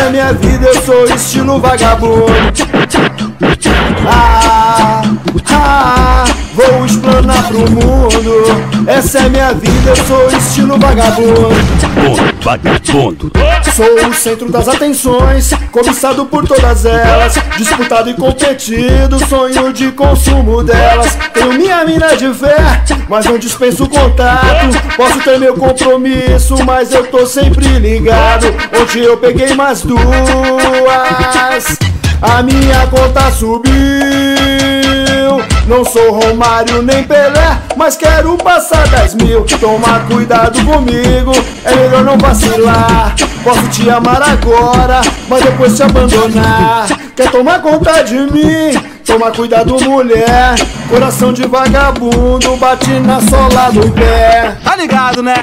é minha vida, eu sou estilo vagabundo. Vou explanar pro mundo. Essa é minha vida, eu sou estilo vagabundo. Vagabundo. Sou o centro das atenções, cobiçado por todas elas, disputado e competido, sonho de consumo delas. Tenho minha mina de fé, mas não dispenso contato. Posso ter meu compromisso, mas eu tô sempre ligado. Ontem eu peguei mais duas, a minha conta subiu. Não sou Romário nem Pelé, mas quero passar 10 mil. Toma cuidado comigo, é melhor não vacilar. Posso te amar agora, mas depois te abandonar. Quer tomar conta de mim? Toma cuidado, mulher. Coração de vagabundo bate na sola do pé. Tá ligado, né?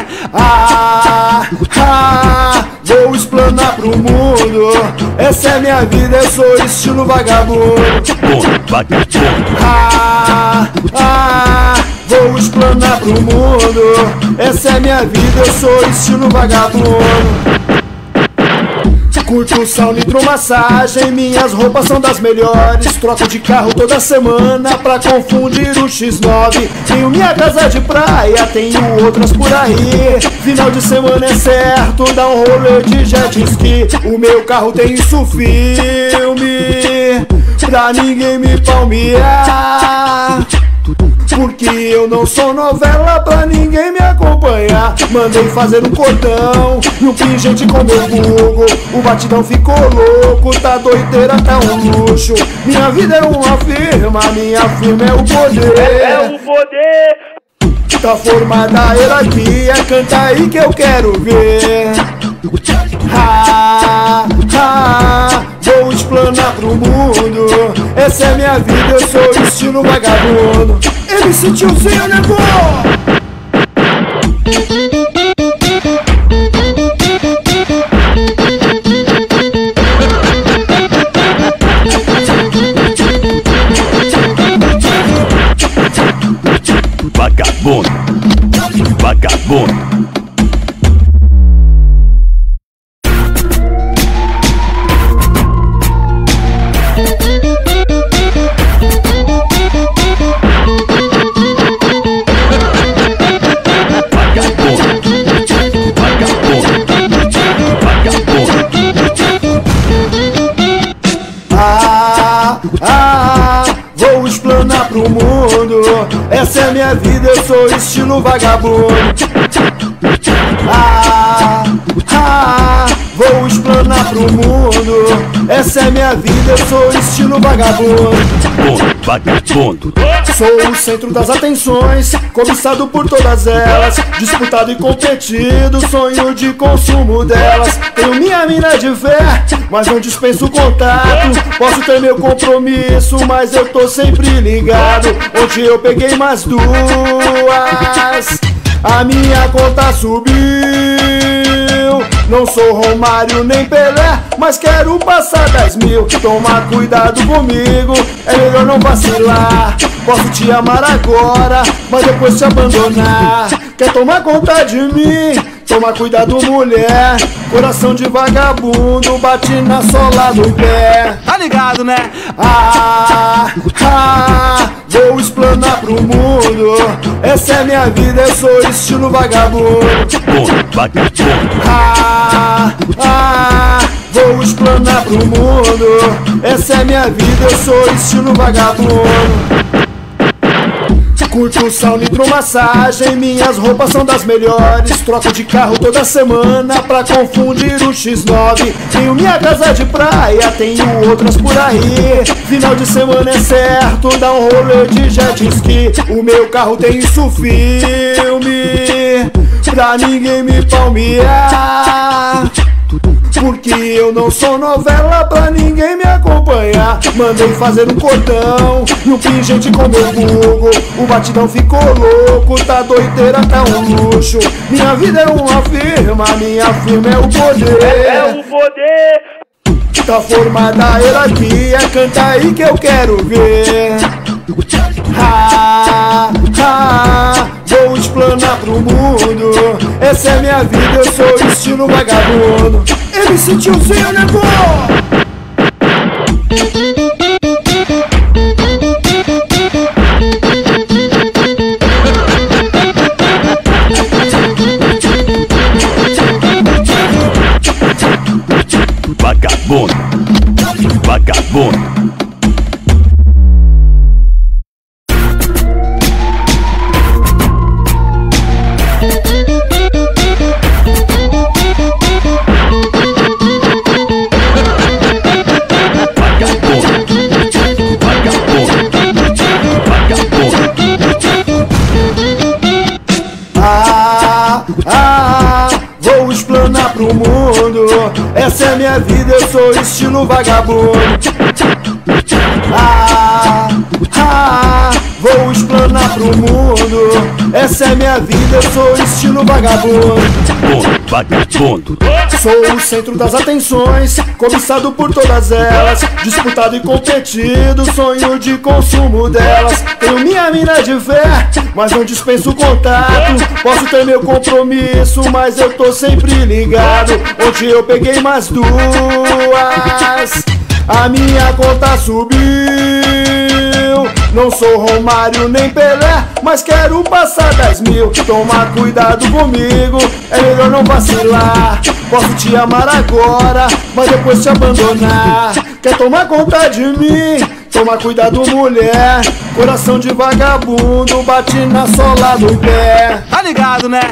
Vou explanar pro mundo. Essa é minha vida, eu sou estilo vagabundo. Vagabundo. Vou explanar pro mundo. Essa é minha vida, eu sou estilo vagabundo. Curto sauna, hidromassagem, minhas roupas são das melhores. Troco de carro toda semana pra confundir o X9. Tenho minha casa de praia, tenho outras por aí. Final de semana é certo, dá um rolê de jet ski. O meu carro tem isso filme, pra ninguém me palmear. Porque eu não sou novela pra ninguém me acompanhar. Mandei fazer um cordão e um pingente com meu Google. O batidão ficou louco, tá doideira, tá um luxo. Minha vida é uma firma, minha firma é o poder. É o poder. Tá formada a hierarquia, canta aí que eu quero ver. Vou explanar pro mundo. Essa é minha vida, eu sou estilo vagabundo. MC Tiozinho, nego! Vagabundo. Vagabundo. Vou explanar pro mundo. Essa é minha vida, eu sou estilo vagabundo. Vou explanar pro mundo. Essa é minha vida, eu sou estilo vagabundo. Vagabundo. Sou o centro das atenções, cobiçado por todas elas, disputado e competido, sonho de consumo delas. Tenho minha mina de fé, mas não dispenso contato. Posso ter meu compromisso, mas eu tô sempre ligado. Ontem eu peguei mais duas, a minha conta subiu. Não sou Romário nem Pelé, mas quero passar 10 mil. Toma cuidado comigo, é melhor não vacilar. Posso te amar agora, mas depois te abandonar. Quer tomar conta de mim? Toma cuidado, mulher. Coração de vagabundo bate na sola do pé. Tá ligado, né? Vou explanar pro mundo. Essa é minha vida, eu sou estilo vagabundo. Vagabundo. Vou explanar pro mundo. Essa é minha vida, eu sou estilo vagabundo. Curto sauna, hidromassagem, minhas roupas são das melhores. Troco de carro toda semana pra confundir o X9. Tenho minha casa de praia, tenho outras por aí. Final de semana é certo, dá um rolê de jet ski. O meu carro tem isso filme, pra ninguém me palmear. Porque eu não sou novela pra ninguém me acompanhar. Mandei fazer um cordão e um pingente com meu Google. O batidão ficou louco, tá doideira, tá um luxo. Minha vida é uma firma, minha firma é o poder. É o poder. Tá formada a hierarquia, canta aí que eu quero ver. Vou explanar pro mundo. Essa é minha vida, eu sou estilo vagabundo. MC Tiozinho, nego! Vagabundo, vagabundo. Vou explanar pro mundo. Essa é minha vida, eu sou estilo vagabundo. Vou explanar pro mundo. Essa é minha vida, eu sou estilo vagabundo. Vagabundo. Sou o centro das atenções, cobiçado por todas elas, disputado e competido, sonho de consumo delas. Tenho minha mina de fé, mas não dispenso contato. Posso ter meu compromisso, mas eu tô sempre ligado. Ontem eu peguei mais duas, a minha conta subiu. Não sou Romário nem Pelé, mas quero passar 10 mil. Toma cuidado comigo, é melhor não vacilar. Posso te amar agora, mas depois te abandonar. Quer tomar conta de mim? Toma cuidado, mulher. Coração de vagabundo bate na sola do pé. Tá ligado, né?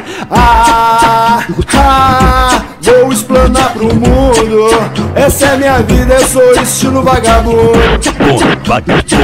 Vou explanar pro mundo. Essa é minha vida, eu sou estilo vagabundo. Vagabundo.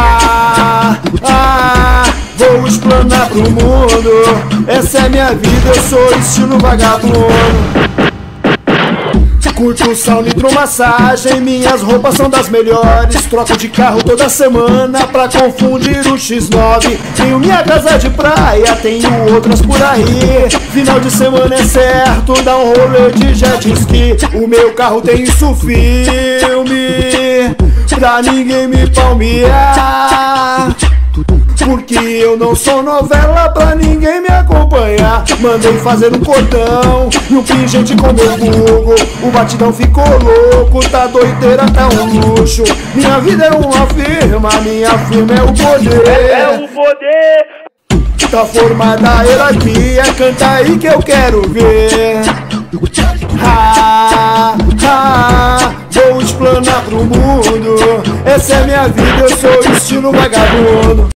Vou explanar pro mundo. Essa é minha vida, eu sou estilo vagabundo. Curto sauna, hidromassagem, minhas roupas são das melhores. Troco de carro toda semana pra confundir o X9. Tenho minha casa de praia, tenho outras por aí. Final de semana é certo, dá um rolê de jet ski. O meu carro tem isso filme, pra ninguém me palmear. Porque eu não sou novela pra ninguém me acompanhar. Mandei fazer um cordão e um pingente com meu Google. O batidão ficou louco, tá doideira, tá um luxo. Minha vida é uma firma, minha firma é o poder. É o poder. Tá formada a hierarquia, canta aí que eu quero ver. Vou explanar pro mundo. Essa é minha vida, eu sou estilo vagabundo.